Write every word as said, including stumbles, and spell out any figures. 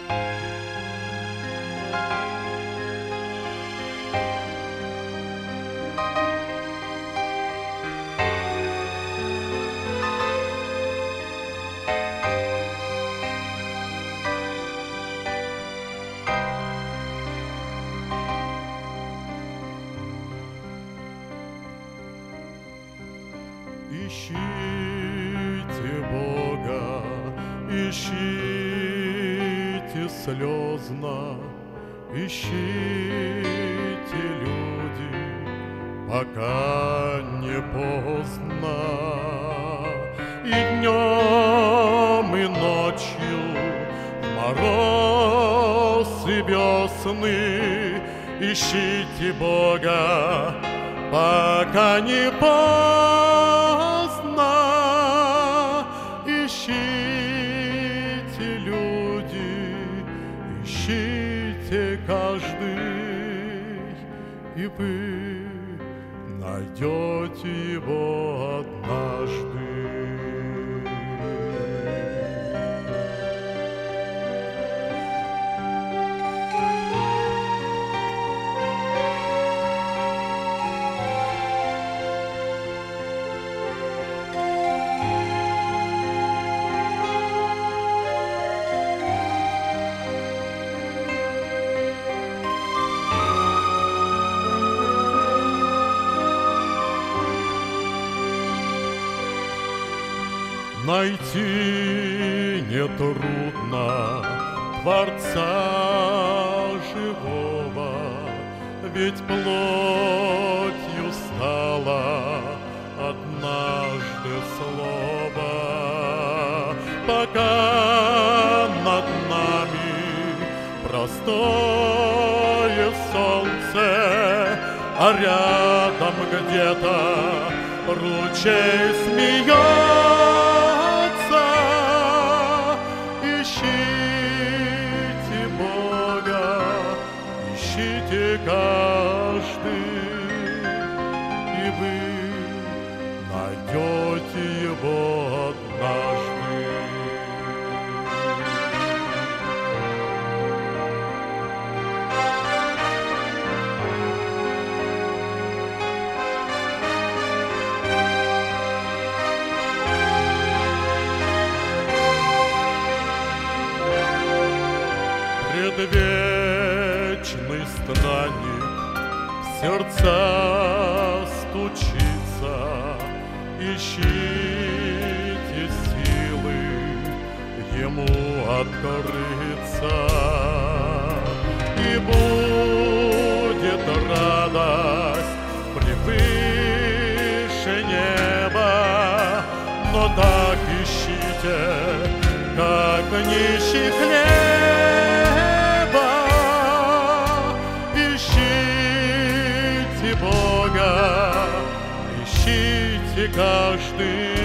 Ищите Бога, ищите слезно, ищите, люди, пока не поздно. И днем, и ночью, в мороз и весны ищите Бога, пока не поздно. Ищите, люди, ищите каждый, и вы найдете его однажды. Найти нетрудно Творца живого, ведь плотью стало однажды слово. Пока над нами простое солнце, а рядом где-то ручей смеется. Ищите Бога, ищите каждый, и вы найдете его однажды. Предвечный странник в сердца стучится, ищите силы ему открыться, и будет радость превыше неба. Но так ищите, как нищий хлеба. Ищите Бога, ищите каждый,